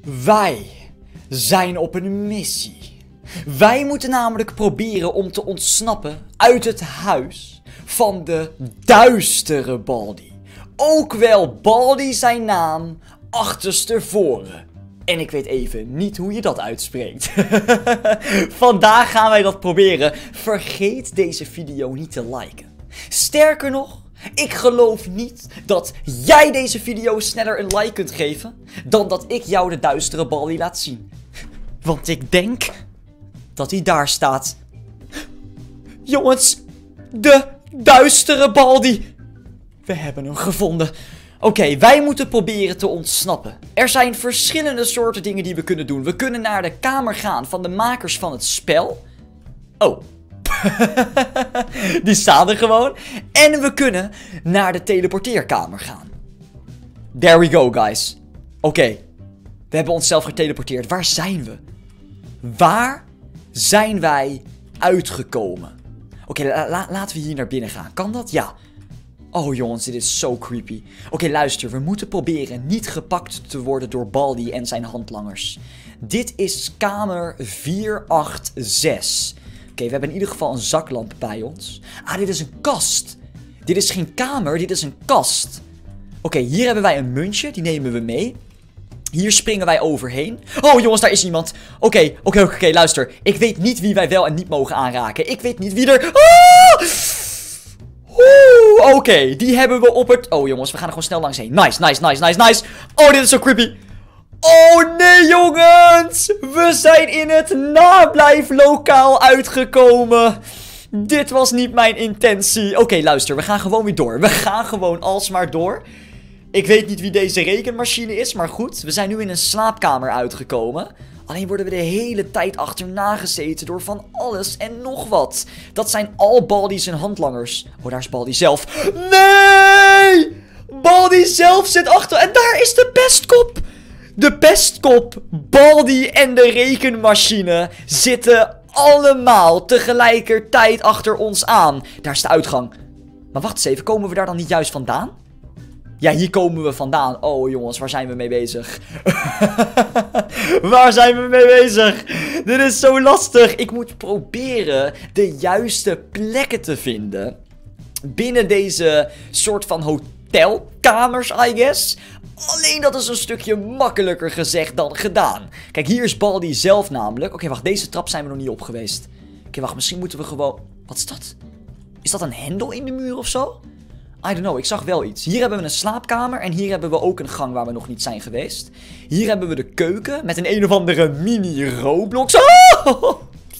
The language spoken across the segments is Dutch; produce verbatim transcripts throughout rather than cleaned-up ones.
Wij zijn op een missie. Wij moeten namelijk proberen om te ontsnappen uit het huis van de duistere Baldi. Ook wel Baldi zijn naam achterstevoren. En ik weet even niet hoe je dat uitspreekt. Vandaag gaan wij dat proberen. Vergeet deze video niet te liken. Sterker nog, ik geloof niet dat jij deze video sneller een like kunt geven dan dat ik jou de duistere Baldi laat zien. Want ik denk dat hij daar staat. Jongens, de duistere Baldi. We hebben hem gevonden. Oké, okay, wij moeten proberen te ontsnappen. Er zijn verschillende soorten dingen die we kunnen doen. We kunnen naar de kamer gaan van de makers van het spel. Oh. Die staan er gewoon. En we kunnen naar de teleporteerkamer gaan. There we go, guys. Oké. Okay. We hebben onszelf geteleporteerd. Waar zijn we? Waar zijn wij uitgekomen? Oké, okay, la la laten we hier naar binnen gaan. Kan dat? Ja. Oh jongens, dit is zo creepy. Oké, okay, luister. We moeten proberen niet gepakt te worden door Baldi en zijn handlangers. Dit is kamer vier acht zes. Oké, okay, we hebben in ieder geval een zaklamp bij ons. Ah, dit is een kast. Dit is geen kamer, dit is een kast. Oké, okay, hier hebben wij een muntje. Die nemen we mee. Hier springen wij overheen. Oh jongens, daar is iemand. Oké, okay, oké, okay, oké, okay, luister. Ik weet niet wie wij wel en niet mogen aanraken. Ik weet niet wie er... Ah! Oké, okay, die hebben we op het... Oh jongens, we gaan er gewoon snel langs heen. Nice, nice, nice, nice, nice. Oh, dit is zo creepy. Oh nee jongens. We zijn in het nablijflokaal uitgekomen. Dit was niet mijn intentie. Oké, okay, luister, we gaan gewoon weer door. We gaan gewoon alsmaar door. Ik weet niet wie deze rekenmachine is, maar goed. We zijn nu in een slaapkamer uitgekomen. Alleen worden we de hele tijd achterna gezeten door van alles en nog wat. Dat zijn al Baldi's en handlangers. Oh, daar is Baldi zelf. Nee! Baldi zelf zit achter. En daar is de pestkop. De pestkop, Baldi en de rekenmachine zitten allemaal tegelijkertijd achter ons aan. Daar is de uitgang. Maar wacht eens even, komen we daar dan niet juist vandaan? Ja, hier komen we vandaan. Oh jongens, waar zijn we mee bezig? Waar zijn we mee bezig? Dit is zo lastig. Ik moet proberen de juiste plekken te vinden binnen deze soort van hotelkamers, I guess. Alleen dat is een stukje makkelijker gezegd dan gedaan. Kijk, hier is Baldi zelf namelijk. Oké, okay, wacht, deze trap zijn we nog niet op geweest. Oké, okay, wacht, misschien moeten we gewoon... Wat is dat? Is dat een hendel in de muur of zo? I don't know, ik zag wel iets. Hier hebben we een slaapkamer en hier hebben we ook een gang waar we nog niet zijn geweest. Hier hebben we de keuken met een een of andere mini Roblox. Oh!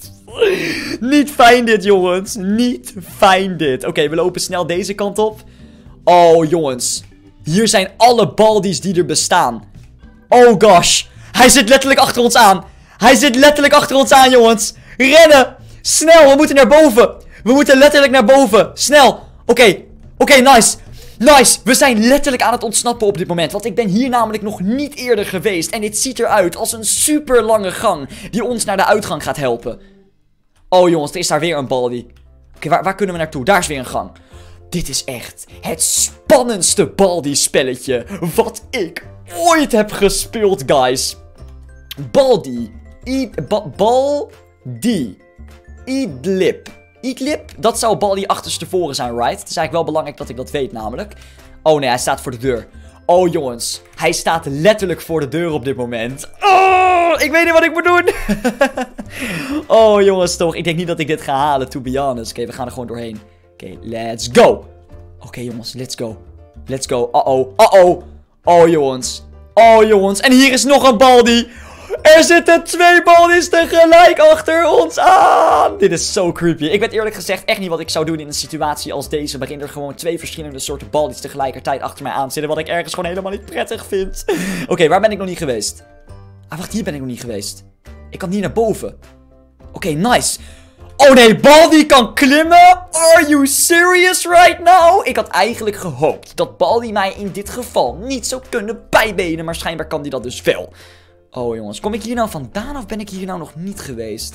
Niet fijn dit, jongens. Niet fijn dit. Oké, okay, we lopen snel deze kant op. Oh, jongens. Hier zijn alle Baldi's die er bestaan. Oh gosh. Hij zit letterlijk achter ons aan. Hij zit letterlijk achter ons aan, jongens. Rennen. Snel, we moeten naar boven. We moeten letterlijk naar boven. Snel. Oké. Okay. Oké, okay, nice. Nice. We zijn letterlijk aan het ontsnappen op dit moment. Want ik ben hier namelijk nog niet eerder geweest. En dit ziet eruit als een super lange gang die ons naar de uitgang gaat helpen. Oh jongens, er is daar weer een Baldi. Oké, okay, waar, waar kunnen we naartoe? Daar is weer een gang. Dit is echt het spannendste Baldi-spelletje wat ik ooit heb gespeeld, guys. Baldi. Eat, ba, Baldi. Idlib. Idlib? Dat zou Baldi achterstevoren zijn, right? Het is eigenlijk wel belangrijk dat ik dat weet, namelijk. Oh nee, hij staat voor de deur. Oh jongens, hij staat letterlijk voor de deur op dit moment. Oh, ik weet niet wat ik moet doen. Oh jongens, toch. Ik denk niet dat ik dit ga halen, to be honest. Oké, okay, we gaan er gewoon doorheen. Oké, okay, let's go. Oké okay, jongens, let's go. Let's go. Uh-oh, uh-oh. Oh jongens. Oh jongens, en hier is nog een Baldi. Er zitten twee Baldi's tegelijk achter ons aan. Dit is zo creepy. Ik weet eerlijk gezegd echt niet wat ik zou doen in een situatie als deze, waarin er gewoon twee verschillende soorten Baldi's tegelijkertijd achter mij aan zitten, wat ik ergens gewoon helemaal niet prettig vind. Oké, okay, waar ben ik nog niet geweest? Ah, wacht, hier ben ik nog niet geweest. Ik kan hier naar boven. Oké, okay, nice. Oh nee, Baldi kan klimmen? Are you serious right now? Ik had eigenlijk gehoopt dat Baldi mij in dit geval niet zou kunnen bijbenen, maar schijnbaar kan die dat dus wel. Oh jongens, kom ik hier nou vandaan of ben ik hier nou nog niet geweest?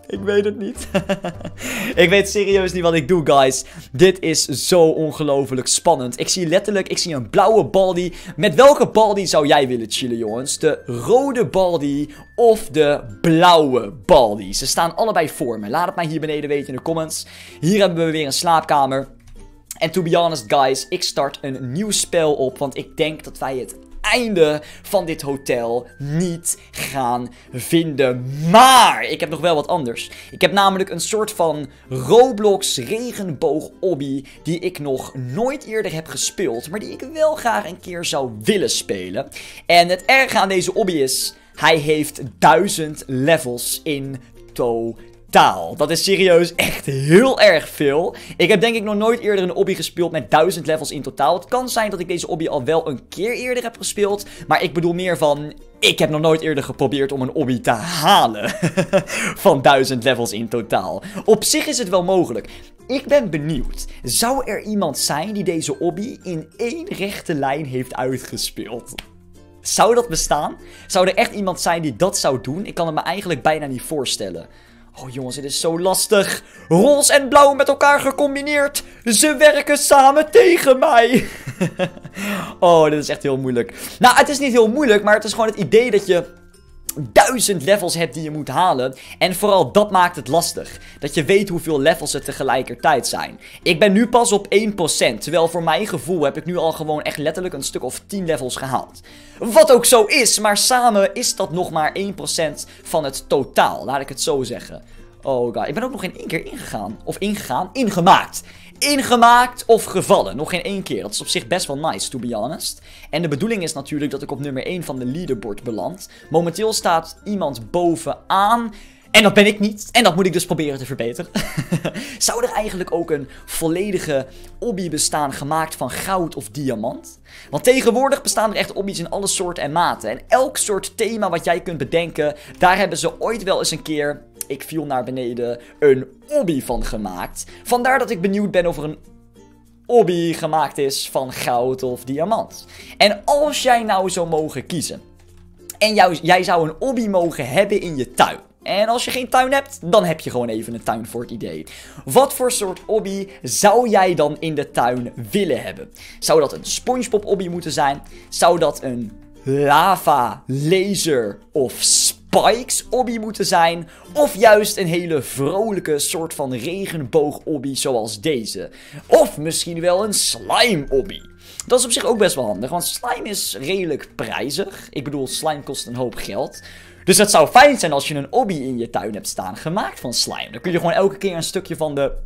Ik weet het niet. Ik weet serieus niet wat ik doe, guys. Dit is zo ongelooflijk spannend. Ik zie letterlijk, ik zie een blauwe Baldi. Met welke Baldi zou jij willen chillen, jongens? De rode Baldi of de blauwe Baldi? Ze staan allebei voor me. Laat het mij hier beneden weten in de comments. Hier hebben we weer een slaapkamer. En to be honest, guys, ik start een nieuw spel op. Want ik denk dat wij het einde van dit hotel niet gaan vinden. Maar ik heb nog wel wat anders. Ik heb namelijk een soort van Roblox regenboog obby die ik nog nooit eerder heb gespeeld, maar die ik wel graag een keer zou willen spelen. En het erge aan deze obby is, hij heeft duizend levels in totaal. Dat is serieus echt heel erg veel. Ik heb denk ik nog nooit eerder een obby gespeeld met duizend levels in totaal. Het kan zijn dat ik deze obby al wel een keer eerder heb gespeeld. Maar ik bedoel meer van, ik heb nog nooit eerder geprobeerd om een obby te halen. Van duizend levels in totaal. Op zich is het wel mogelijk. Ik ben benieuwd. Zou er iemand zijn die deze obby in één rechte lijn heeft uitgespeeld? Zou dat bestaan? Zou er echt iemand zijn die dat zou doen? Ik kan het me eigenlijk bijna niet voorstellen. Oh jongens, dit is zo lastig. Roze en blauw met elkaar gecombineerd. Ze werken samen tegen mij. Oh, dit is echt heel moeilijk. Nou, het is niet heel moeilijk, maar het is gewoon het idee dat je duizend levels hebt die je moet halen. En vooral dat maakt het lastig. Dat je weet hoeveel levels er tegelijkertijd zijn. Ik ben nu pas op één procent. Terwijl voor mijn gevoel heb ik nu al gewoon echt letterlijk een stuk of tien levels gehaald. Wat ook zo is. Maar samen is dat nog maar één procent van het totaal. Laat ik het zo zeggen. Oh god. Ik ben ook nog in één keer ingegaan. Of ingegaan? Ingemaakt. Ingemaakt of gevallen. Nog geen één keer. Dat is op zich best wel nice, to be honest. En de bedoeling is natuurlijk dat ik op nummer één van de leaderboard beland. Momenteel staat iemand bovenaan. En dat ben ik niet. En dat moet ik dus proberen te verbeteren. Zou er eigenlijk ook een volledige obby bestaan gemaakt van goud of diamant? Want tegenwoordig bestaan er echt obby's in alle soorten en maten. En elk soort thema wat jij kunt bedenken, daar hebben ze ooit wel eens een keer, ik viel naar beneden, een obby van gemaakt. Vandaar dat ik benieuwd ben of er een obby gemaakt is van goud of diamant. En als jij nou zou mogen kiezen, en jou, jij zou een obby mogen hebben in je tuin. En als je geen tuin hebt, dan heb je gewoon even een tuin voor het idee. Wat voor soort obby zou jij dan in de tuin willen hebben? Zou dat een SpongeBob obby moeten zijn? Zou dat een lava, laser of spikes obby moeten zijn? Of juist een hele vrolijke soort van regenboog obby zoals deze? Of misschien wel een slime obby? Dat is op zich ook best wel handig, want slime is redelijk prijzig. Ik bedoel, slime kost een hoop geld. Dus het zou fijn zijn als je een obby in je tuin hebt staan gemaakt van slime. Dan kun je gewoon elke keer een stukje van de...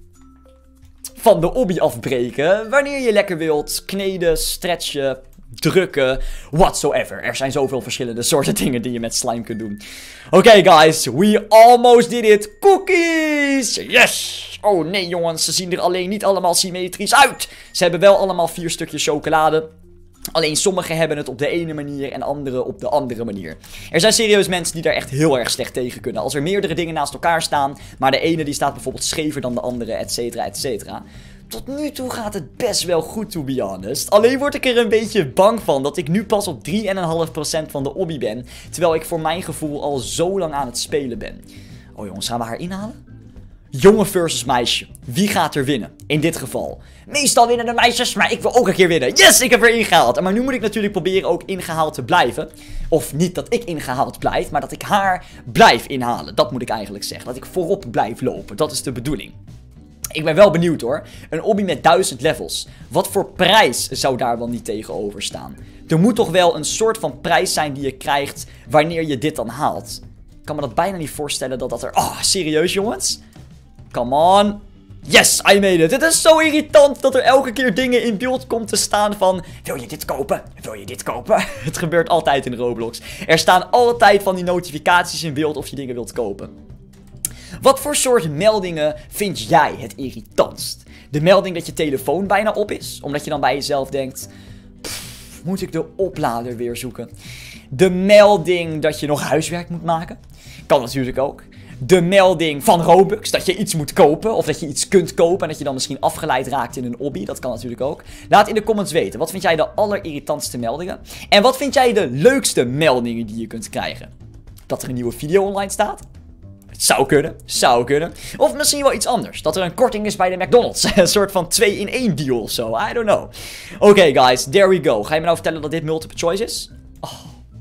van de obby afbreken. Wanneer je lekker wilt. Kneden, stretchen, drukken, whatsoever. Er zijn zoveel verschillende soorten dingen die je met slime kunt doen. Oké, okay, guys. We almost did it. Cookies! Yes! Oh nee, jongens. Ze zien er alleen niet allemaal symmetrisch uit. Ze hebben wel allemaal vier stukjes chocolade. Alleen sommigen hebben het op de ene manier en anderen op de andere manier. Er zijn serieus mensen die daar echt heel erg slecht tegen kunnen. Als er meerdere dingen naast elkaar staan, maar de ene die staat bijvoorbeeld schever dan de andere, et cetera, et cetera. Tot nu toe gaat het best wel goed, to be honest. Alleen word ik er een beetje bang van dat ik nu pas op drie komma vijf procent van de obby ben. Terwijl ik voor mijn gevoel al zo lang aan het spelen ben. Oh jongens, gaan we haar inhalen? Jongen versus meisje. Wie gaat er winnen? In dit geval. Meestal winnen de meisjes, maar ik wil ook een keer winnen. Yes, ik heb er ingehaald. Maar nu moet ik natuurlijk proberen ook ingehaald te blijven. Of niet dat ik ingehaald blijf, maar dat ik haar blijf inhalen. Dat moet ik eigenlijk zeggen. Dat ik voorop blijf lopen. Dat is de bedoeling. Ik ben wel benieuwd hoor. Een obby met duizend levels. Wat voor prijs zou daar wel niet tegenover staan? Er moet toch wel een soort van prijs zijn die je krijgt wanneer je dit dan haalt. Ik kan me dat bijna niet voorstellen dat dat er... Oh, serieus jongens? Come on. Yes, I made it. Het is zo irritant dat er elke keer dingen in beeld komt te staan van... Wil je dit kopen? Wil je dit kopen? Het gebeurt altijd in Roblox. Er staan altijd van die notificaties in beeld of je dingen wilt kopen. Wat voor soort meldingen vind jij het irritantst? De melding dat je telefoon bijna op is, omdat je dan bij jezelf denkt... Pff, moet ik de oplader weer zoeken? De melding dat je nog huiswerk moet maken? Kan natuurlijk ook. De melding van Robux, dat je iets moet kopen, of dat je iets kunt kopen en dat je dan misschien afgeleid raakt in een obby, dat kan natuurlijk ook. Laat in de comments weten, wat vind jij de allerirritantste meldingen? En wat vind jij de leukste meldingen die je kunt krijgen? Dat er een nieuwe video online staat? Zou kunnen, zou kunnen. Of misschien wel iets anders. Dat er een korting is bij de McDonald's. Een soort van twee in één deal of zo. I don't know. Oké, okay, guys. There we go. Ga je me nou vertellen dat dit multiple choice is? Oh.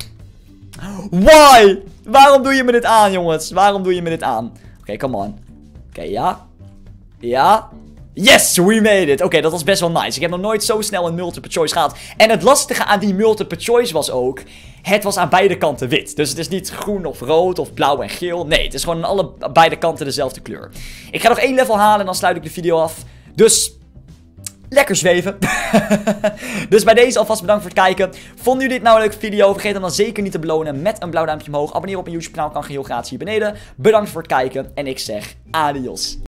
Why? Waarom doe je me dit aan, jongens? Waarom doe je me dit aan? Oké, okay, come on. Oké, okay, ja. Ja. Yes, we made it. Oké, okay, dat was best wel nice. Ik heb nog nooit zo snel een multiple choice gehad. En het lastige aan die multiple choice was ook... Het was aan beide kanten wit. Dus het is niet groen of rood of blauw en geel. Nee, het is gewoon aan alle beide kanten dezelfde kleur. Ik ga nog één level halen en dan sluit ik de video af. Dus... Lekker zweven. Dus bij deze alvast bedankt voor het kijken. Vonden jullie dit nou een leuke video? Vergeet hem dan zeker niet te belonen met een blauw duimpje omhoog. Abonneer op mijn YouTube kanaal, kan heel gratis hier beneden. Bedankt voor het kijken en ik zeg adios.